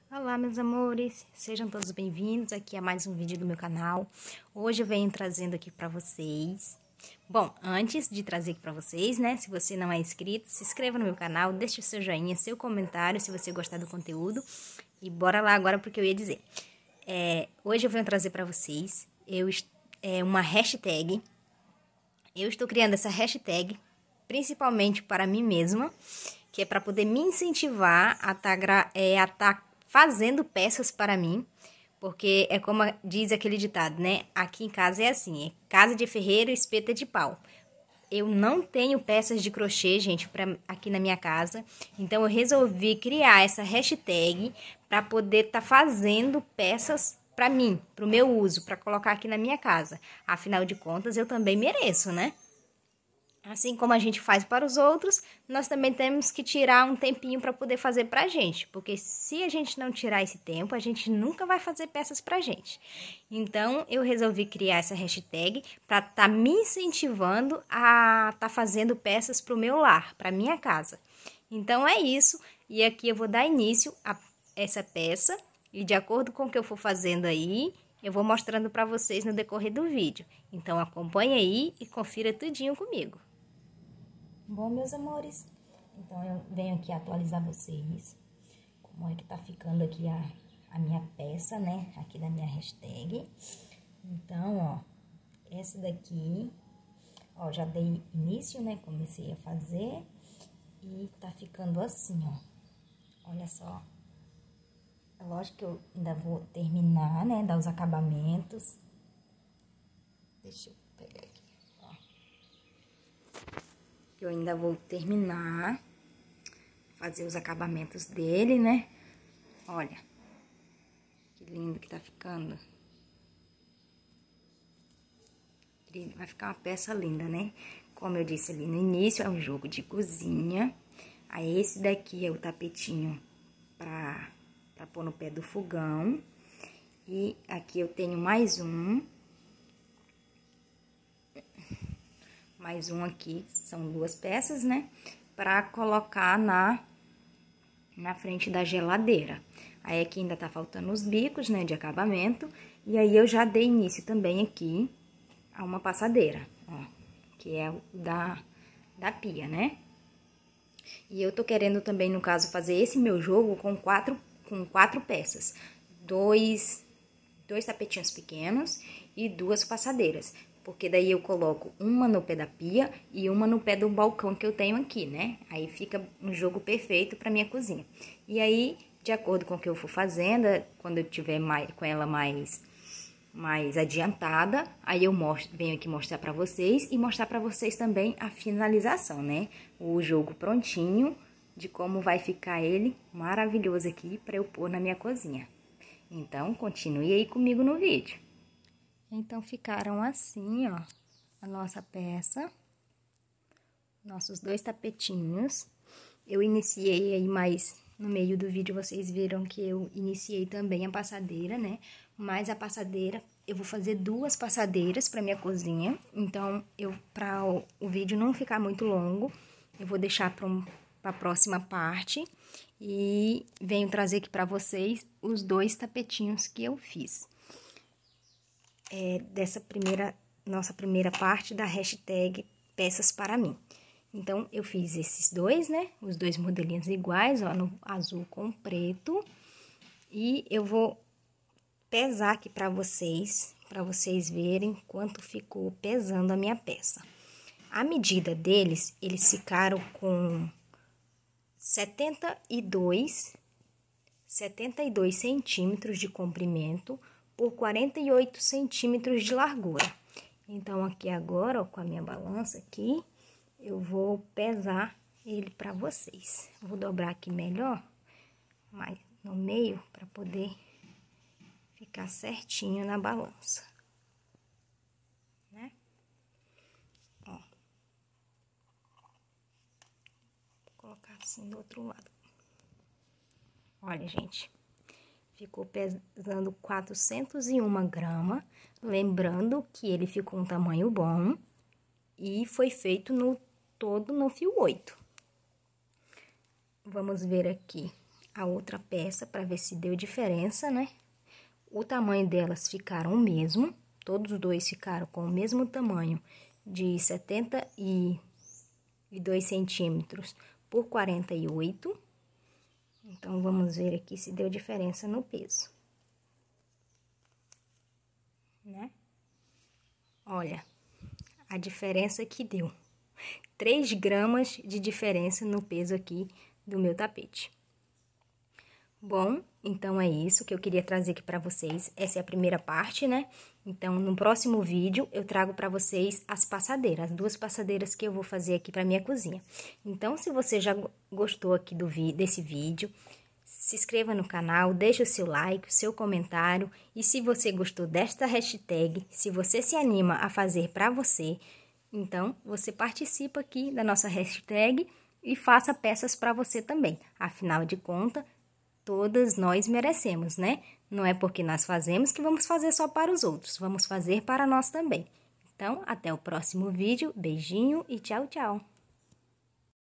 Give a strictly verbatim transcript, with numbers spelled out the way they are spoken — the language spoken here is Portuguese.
Olá, meus amores, sejam todos bem-vindos aqui a mais um vídeo do meu canal. Hoje eu venho trazendo aqui para vocês. Bom, antes de trazer aqui para vocês, né, se você não é inscrito, se inscreva no meu canal, deixe o seu joinha, seu comentário se você gostar do conteúdo. E bora lá agora porque eu ia dizer. É, hoje eu venho trazer para vocês eu, é, uma hashtag. Eu estou criando essa hashtag principalmente para mim mesma, que é para poder me incentivar a estar é, tá fazendo peças para mim, porque é como diz aquele ditado, né? Aqui em casa é assim, é casa de ferreiro, espeta de pau. Eu não tenho peças de crochê, gente, pra, aqui na minha casa, então eu resolvi criar essa hashtag para poder estar tá fazendo peças para mim, para o meu uso, para colocar aqui na minha casa. Afinal de contas, eu também mereço, né? Assim como a gente faz para os outros, nós também temos que tirar um tempinho para poder fazer para a gente. Porque se a gente não tirar esse tempo, a gente nunca vai fazer peças para a gente. Então, eu resolvi criar essa hashtag para estar tá me incentivando a estar tá fazendo peças para o meu lar, para minha casa. Então, é isso. E aqui eu vou dar início a essa peça. E de acordo com o que eu for fazendo aí, eu vou mostrando para vocês no decorrer do vídeo. Então, acompanhe aí e confira tudinho comigo. Bom, meus amores, então eu venho aqui atualizar vocês como é que tá ficando aqui a, a minha peça, né, aqui da minha hashtag. Então, ó, essa daqui, ó, já dei início, né, comecei a fazer e tá ficando assim, ó, olha só. É lógico que eu ainda vou terminar, né, dar os acabamentos. Deixa eu pegar aqui. Eu ainda vou terminar, fazer os acabamentos dele, né? Olha, que lindo que tá ficando. Vai ficar uma peça linda, né? Como eu disse ali no início, é um jogo de cozinha. Aí, esse daqui é o tapetinho pra, pra pôr no pé do fogão. E aqui eu tenho mais um. Mais um aqui, são duas peças, né? Pra colocar na, na frente da geladeira. Aí, aqui ainda tá faltando os bicos, né, de acabamento. E aí, eu já dei início também aqui a uma passadeira, ó. Que é o da, da pia, né? E eu tô querendo também, no caso, fazer esse meu jogo com quatro, com quatro peças. Dois, dois tapetinhos pequenos e duas passadeiras. Porque daí eu coloco uma no pé da pia e uma no pé do balcão que eu tenho aqui, né? Aí fica um jogo perfeito pra minha cozinha. E aí, de acordo com o que eu for fazendo, quando eu tiver mais, com ela mais, mais adiantada, aí eu mostro, venho aqui mostrar pra vocês e mostrar pra vocês também a finalização, né? O jogo prontinho, de como vai ficar ele maravilhoso aqui pra eu pôr na minha cozinha. Então, continue aí comigo no vídeo. Então, ficaram assim, ó, a nossa peça, nossos dois tapetinhos. Eu iniciei aí, mas no meio do vídeo vocês viram que eu iniciei também a passadeira, né? Mas a passadeira, eu vou fazer duas passadeiras para minha cozinha. Então, eu, para o, o vídeo não ficar muito longo, eu vou deixar para um, a próxima parte. E venho trazer aqui para vocês os dois tapetinhos que eu fiz. É, dessa primeira, nossa primeira parte da hashtag peças para mim. Então, eu fiz esses dois, né? Os dois modelinhos iguais, ó, no azul com preto. E eu vou pesar aqui para vocês, para vocês verem quanto ficou pesando a minha peça. A medida deles, eles ficaram com setenta e dois centímetros de comprimento por quarenta e oito centímetros de largura. Então, aqui agora, ó, com a minha balança aqui, eu vou pesar ele para vocês. Vou dobrar aqui melhor, mais no meio, para poder ficar certinho na balança, né? Ó. Vou colocar assim do outro lado. Olha, gente. Ficou pesando quatrocentos e uma gramas, lembrando que ele ficou um tamanho bom e foi feito no todo no fio oito. Vamos ver aqui a outra peça para ver se deu diferença, né? O tamanho delas ficaram o mesmo, todos os dois ficaram com o mesmo tamanho de setenta e dois centímetros por quarenta e oito. Então, vamos ver aqui se deu diferença no peso, né? Olha, a diferença que deu. três gramas de diferença no peso aqui do meu tapete. Bom, então é isso que eu queria trazer aqui para vocês. Essa é a primeira parte, né? Então, no próximo vídeo, eu trago para vocês as passadeiras, as duas passadeiras que eu vou fazer aqui para minha cozinha. Então, se você já gostou aqui do vi- desse vídeo, se inscreva no canal, deixe o seu like, o seu comentário. E se você gostou desta hashtag, se você se anima a fazer para você, então, você participa aqui da nossa hashtag e faça peças para você também. Afinal de contas, todas nós merecemos, né? Não é porque nós fazemos que vamos fazer só para os outros, vamos fazer para nós também. Então, até o próximo vídeo, beijinho e tchau, tchau!